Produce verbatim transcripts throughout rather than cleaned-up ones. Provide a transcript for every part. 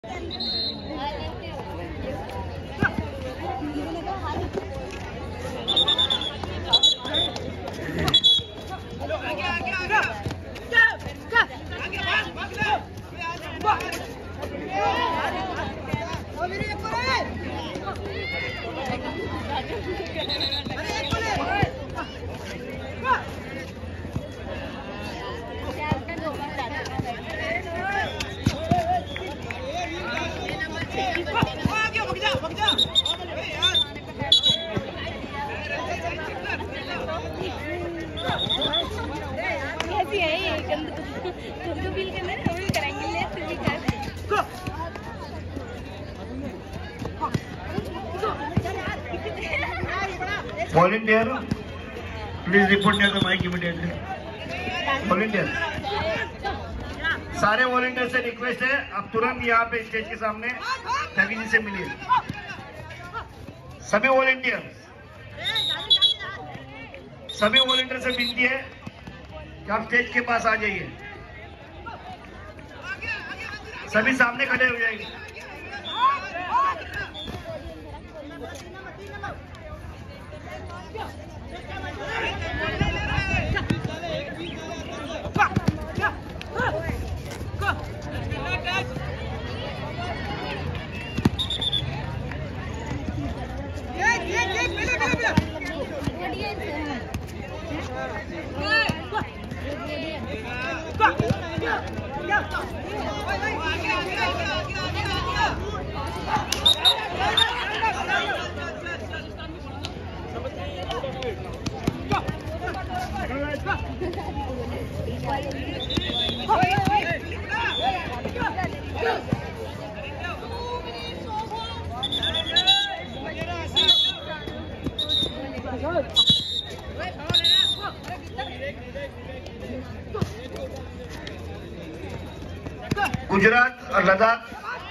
Volunteer, please report near the mic immediately. Volunteer, सारे volunteer से request है आप तुरंत यहाँ पे स्टेज के सामने ठगी जी से मिलिए। सभी वॉलंटियर सभी वॉलंटियर से विनती है कि आप स्टेज के पास आ जाइए। सभी सामने खड़े हो जाएंगे। गुजरात और Ladakh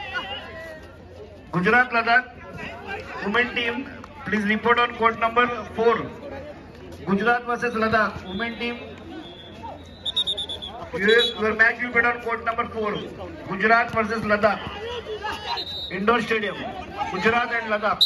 Gujarat Ladakh women team please report on court number four. Gujarat versus Ladakh women team, your match will be on court number four. Gujarat versus Ladakh, indoor stadium, Gujarat and Ladakh.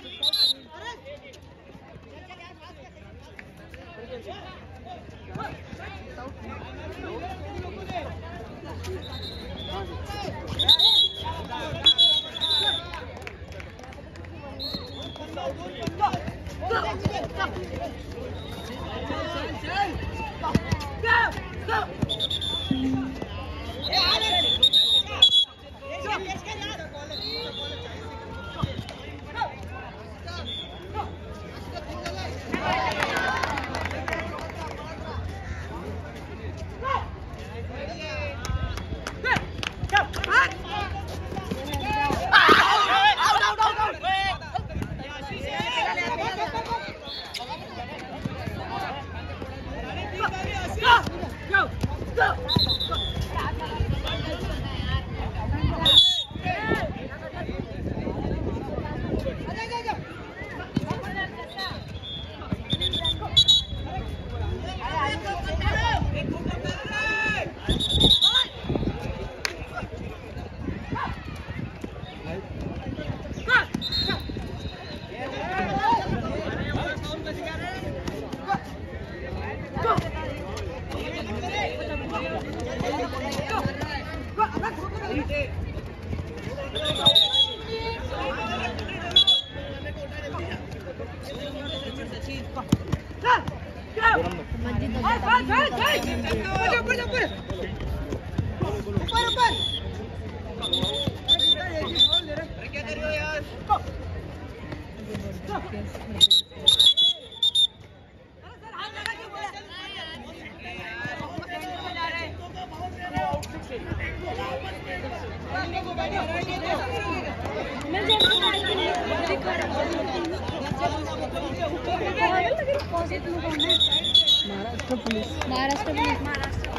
Maharashtra police Maharashtra police Maharashtra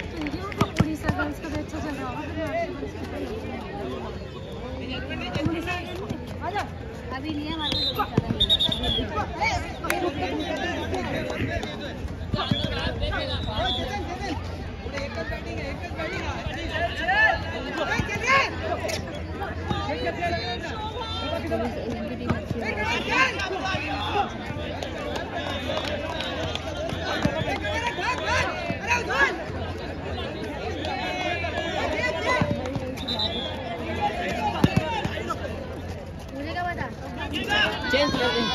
police का girls का भी अच्छा चल रहा होगा। अभी नहीं है हमारे चेंज कर दे।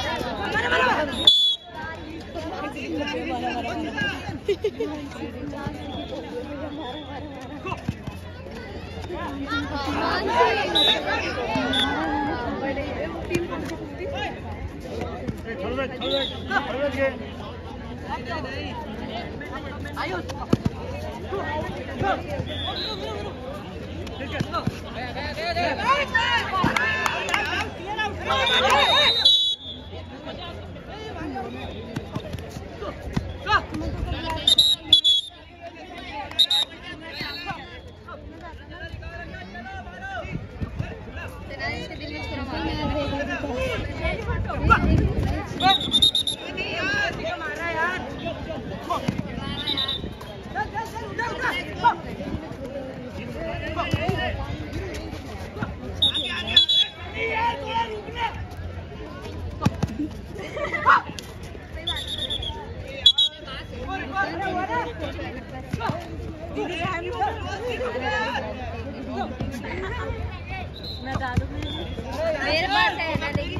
मेरे पास है ना लेकिन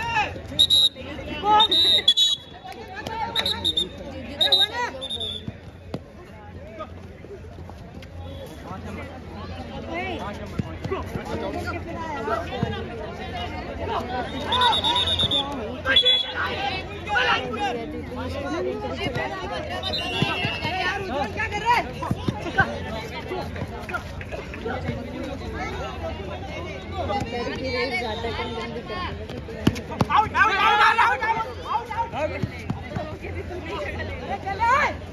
क्या कर रहे हैं? Out out out out out चले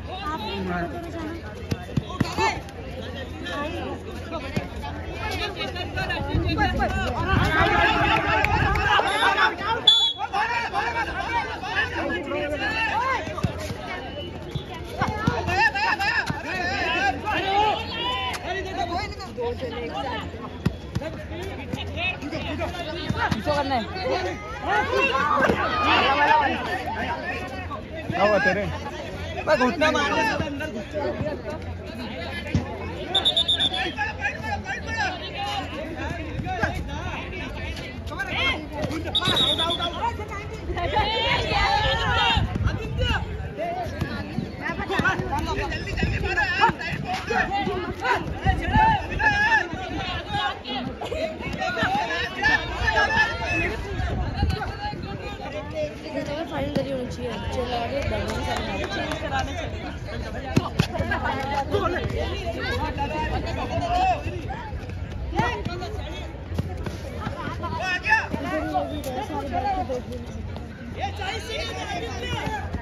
करना है तेरे मैं घुटना मार फाइल करी होनी चाहिए चलो आगे बढ़ने चेंज कराने चाहिए